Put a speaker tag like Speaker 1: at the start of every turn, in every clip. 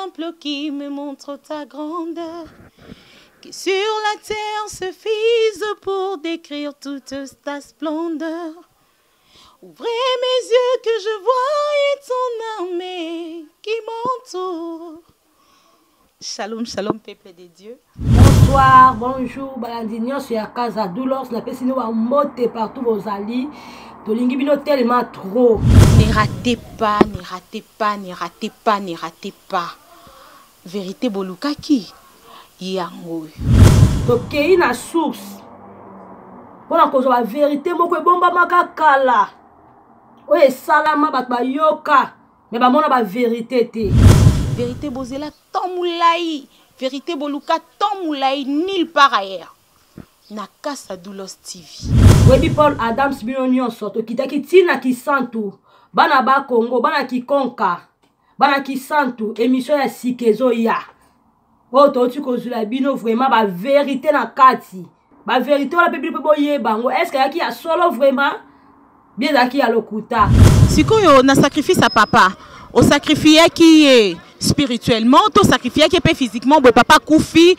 Speaker 1: exemple qui me montre ta grandeur, qui sur la terre suffisent pour décrire toute ta splendeur. Ouvrez mes yeux que je voie ton armée qui m'entoure. Shalom, shalom, peuple de Dieu.
Speaker 2: Bonsoir, bonjour, balandignon sur la casa doulos, la personne va monter partout vos alliés. Tolingi bino tellement trop.
Speaker 1: Ne ratez pas, ne ratez pas, ne ratez pas, ne ratez pas. Vérité bolukaki, yango.
Speaker 2: Tokei na source. Pour la cause de la vérité, moko bomba makakala. Oye salama bat ba yoka, mais ba mona ba vérité te.
Speaker 1: Vérité bozela tomoulaï, vérité boluka tomoulaï nulle part ailleurs. Na Casa Doulos TV.
Speaker 2: Webi Paul Adams binonion soto kitaki tina kisantu. Bana ba Congo, bana kikonka. Bana kisantu émission ya sikezo ya. Oto tu kozula bino vraiment ba vérité na kati. Ba vérité wala pe bipo boye bango. Est-ce que yaki ya solo vraiment? Bien zaki ya lokuta.
Speaker 1: Sikoyo na sacrifice à papa. Au sacrifice qui est spirituellement, au sacrifice qui est physiquement, bo papa koufi.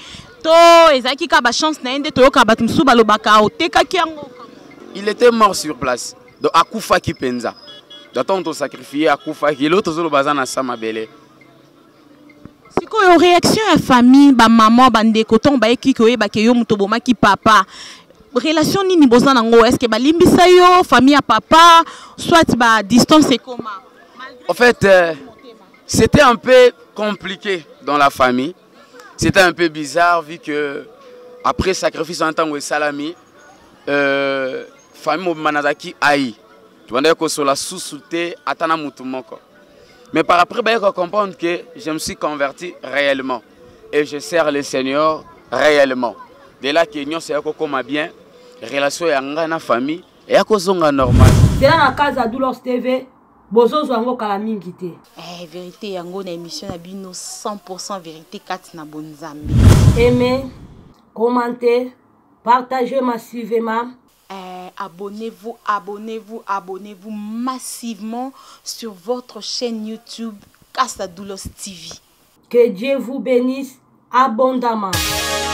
Speaker 3: Il était mort sur place. Donc Akufa qui penza. J'attends ton sacrifice Akufa qui l'autre zolo bazana samabele.
Speaker 1: Si quoi réaction à famille, ba maman, bande coton, ba ekiko e ba keyo mutoboma ki papa. Relation ni bozana ngo est-ce que ba limbisa yo famille à papa soit ba distance et comment?
Speaker 3: En fait, c'était un peu compliqué dans la famille. C'était un peu bizarre vu que après sacrifice en tant que salami, famille manazaki aïe. Tu vois que sur la sous-souté atana mutumoko. Mais par après ben je comprendre que je me suis converti réellement et je sers le Seigneur réellement. De là que nous c'est comme bien relation ya ngana famille et à cause normal.
Speaker 2: C'est là na Casa Doulos TV. Bozozo yango kala mingi te.
Speaker 1: Vérité yango na émission na bino 100% vérité kati na bonzambe.
Speaker 2: Aimez, commentez, partagez massivement.
Speaker 1: Abonnez-vous, abonnez-vous, abonnez-vous massivement sur votre chaîne YouTube Casa Doulos TV.
Speaker 2: Que Dieu vous bénisse abondamment.